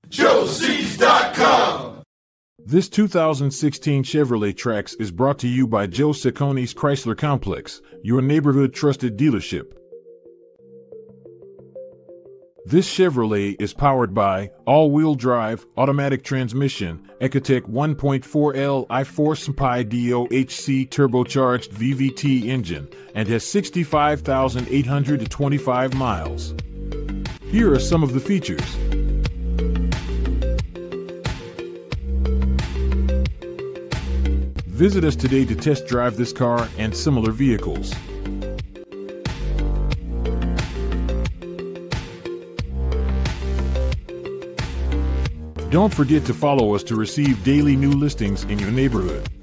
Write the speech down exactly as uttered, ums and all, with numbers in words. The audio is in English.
Joe Cecconi's dot com. This two thousand sixteen Chevrolet Trax is brought to you by Joe Cecconi's Chrysler Complex, your neighborhood trusted dealership. This Chevrolet is powered by all-wheel drive, automatic transmission, Ecotec one point four L I Force Pi D O H C turbocharged V V T engine and has sixty-five thousand eight hundred twenty-five miles. Here are some of the features. Visit us today to test drive this car and similar vehicles. Don't forget to follow us to receive daily new listings in your neighborhood.